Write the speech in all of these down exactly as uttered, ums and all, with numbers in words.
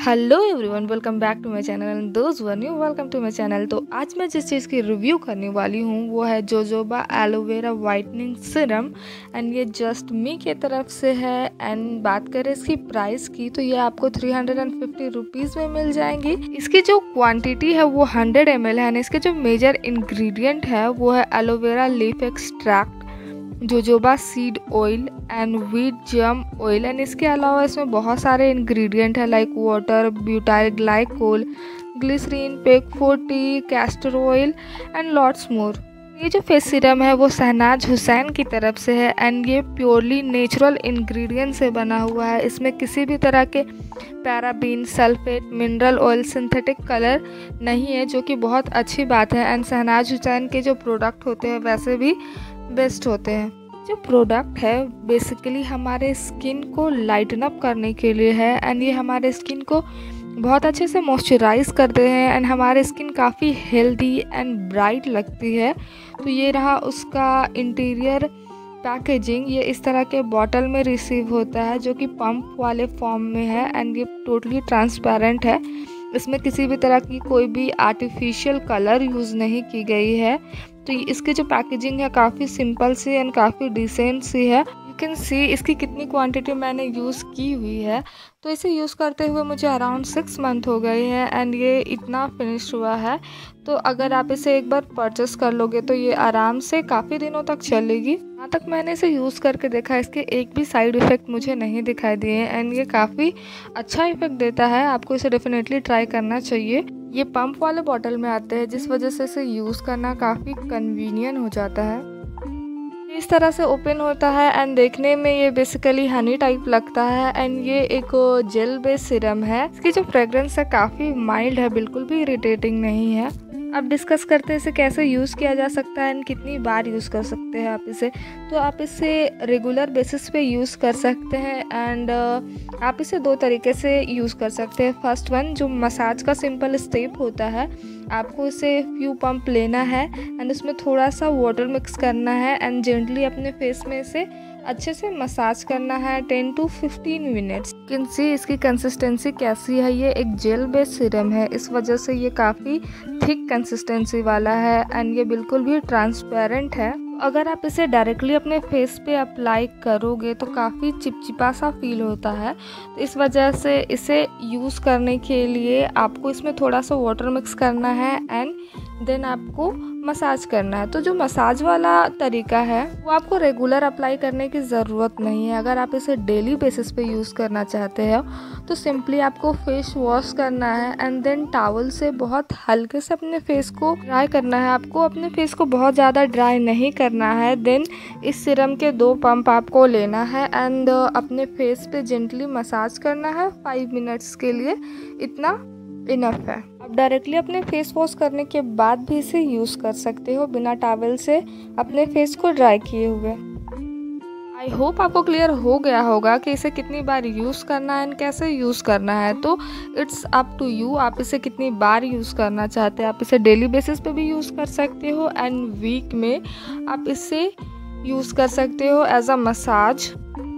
Hello everyone, welcome back to my channel and those were new welcome to my channel. तो आज मैं जिस चीज़ की रिव्यू करने वाली हूँ वो है jojoba aloe vera whitening serum and ये जस्ट मी की तरफ से है। एंड बात करें इसकी प्राइस की तो ये आपको three hundred and fifty rupees में मिल जाएंगी। इसकी जो क्वांटिटी है वो हंड्रेड एम एल है एंड इसके जो मेजर इंग्रेडिएंट है वो है aloe vera leaf extract, jojoba seed oil and wheat germ oil. And इसके अलावा इसमें बहुत सारे इंग्रेडिएंट है like water, butyl glycol, glycerin, PEG forty, castor oil and lots more. ये जो फेस सीरम है वो शहनाज हुसैन की तरफ से है एंड ये प्योरली नेचुरल इंग्रेडिएंट से बना हुआ है। इसमें किसी भी तरह के paraben, sulphate, mineral oil, synthetic colour नहीं है, जो कि बहुत अच्छी बात है। एंड शहनाज हुसैन के जो प्रोडक्ट होते हैं वैसे भी बेस्ट होते हैं। जो प्रोडक्ट है बेसिकली हमारे स्किन को लाइटन अप करने के लिए है एंड ये हमारे स्किन को बहुत अच्छे से मॉइस्चराइज करते हैं एंड हमारे स्किन काफ़ी हेल्दी एंड ब्राइट लगती है। तो ये रहा उसका इंटीरियर पैकेजिंग। ये इस तरह के बॉटल में रिसीव होता है जो कि पंप वाले फॉर्म में है एंड ये टोटली ट्रांसपेरेंट है। इसमें किसी भी तरह की कोई भी आर्टिफिशियल कलर यूज़ नहीं की गई है। तो इसकी जो पैकेजिंग है काफ़ी सिंपल सी एंड काफ़ी डिसेंट सी है। यू कैन सी इसकी कितनी क्वांटिटी मैंने यूज़ की हुई है। तो इसे यूज़ करते हुए मुझे अराउंड सिक्स मंथ हो गए हैं एंड ये इतना फिनिश हुआ है। तो अगर आप इसे एक बार परचेस कर लोगे तो ये आराम से काफ़ी दिनों तक चलेगी। यहाँ तक मैंने इसे यूज़ करके देखा, इसके एक भी साइड इफ़ेक्ट मुझे नहीं दिखाई दिए एंड ये काफ़ी अच्छा इफ़ेक्ट देता है। आपको इसे डेफिनेटली ट्राई करना चाहिए। ये पंप वाले बॉटल में आते हैं जिस वजह से इसे यूज़ करना काफ़ी कन्वीनियंट हो जाता है। इस तरह से ओपन होता है एंड देखने में ये बेसिकली हनी टाइप लगता है एंड ये एक जेल बेस्ड सीरम है। इसकी जो फ्रेग्रेंस है काफ़ी माइल्ड है, बिल्कुल भी इरिटेटिंग नहीं है। अब डिस्कस करते हैं इसे कैसे यूज़ किया जा सकता है एंड कितनी बार यूज़ कर सकते हैं आप इसे। तो आप इसे रेगुलर बेसिस पे यूज़ कर सकते हैं एंड आप इसे दो तरीके से यूज़ कर सकते हैं। फर्स्ट वन जो मसाज का सिंपल स्टेप होता है, आपको इसे फ्यू पंप लेना है एंड उसमें थोड़ा सा वाटर मिक्स करना है एंड जेंटली अपने फेस में इसे अच्छे से मसाज करना है ten to fifteen minutes. Can see इसकी कंसिस्टेंसी कैसी है। ये एक जेल बेस्ड सीरम है, इस वजह से ये काफ़ी थिक कंसिस्टेंसी वाला है एंड ये बिल्कुल भी ट्रांसपेरेंट है। अगर आप इसे डायरेक्टली अपने फेस पे अप्लाई करोगे तो काफ़ी चिपचिपा सा फील होता है। तो इस वजह से इसे यूज़ करने के लिए आपको इसमें थोड़ा सा वाटर मिक्स करना है एंड देन आपको मसाज करना है। तो जो मसाज वाला तरीका है वो आपको रेगुलर अप्लाई करने की ज़रूरत नहीं है। अगर आप इसे डेली बेसिस पे यूज़ करना चाहते हो तो सिंपली आपको फेस वॉश करना है एंड देन टॉवल से बहुत हल्के से अपने फेस को ड्राई करना है। आपको अपने फेस को बहुत ज़्यादा ड्राई नहीं करना है। देन इस सीरम के दो पंप आपको लेना है एंड अपने फेस पे जेंटली मसाज करना है फाइव मिनट्स के लिए, इतना इनफ है। आप डायरेक्टली अपने फेस वॉश करने के बाद भी इसे यूज़ कर सकते हो बिना टॉवल से अपने फेस को ड्राई किए हुए। आई होप आपको क्लियर हो गया होगा कि इसे कितनी बार यूज़ करना है एंड कैसे यूज़ करना है। तो इट्स अप टू यू, आप इसे कितनी बार यूज़ करना चाहते हैं। आप इसे डेली बेसिस पे भी यूज़ कर सकते हो एंड वीक में आप इसे यूज़ कर सकते हो एज अ मसाज।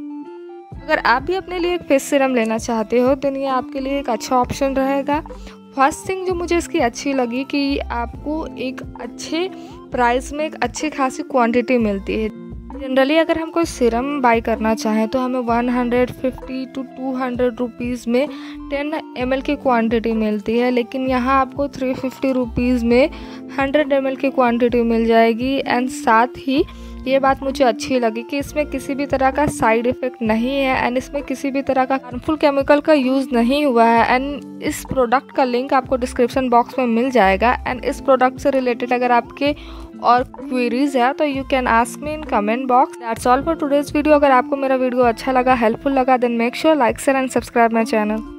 अगर आप भी अपने लिए एक फेस सीरम लेना चाहते हो तो ये आपके लिए एक अच्छा ऑप्शन रहेगा। फर्स्ट थिंग जो मुझे इसकी अच्छी लगी कि आपको एक अच्छे प्राइस में एक अच्छी खासी क्वांटिटी मिलती है। जनरली अगर हम कोई सीरम बाय करना चाहें तो हमें one hundred fifty to two hundred rupees में टेन एम एल की क्वांटिटी मिलती है, लेकिन यहाँ आपको थ्री फिफ्टी रुपीज़ में हंड्रेड एम एल की क्वांटिटी मिल जाएगी। एंड साथ ही ये बात मुझे अच्छी लगी कि इसमें किसी भी तरह का साइड इफ़ेक्ट नहीं है एंड इसमें किसी भी तरह का हार्मफुल केमिकल का यूज़ नहीं हुआ है। एंड इस प्रोडक्ट का लिंक आपको डिस्क्रिप्शन बॉक्स में मिल जाएगा एंड इस प्रोडक्ट से रिलेटेड अगर आपके और क्वेरीज है तो you can ask me in comment box. That's all for today's video. अगर आपको मेरा वीडियो अच्छा लगा, हेल्पफुल लगा, then make sure like share and subscribe my channel.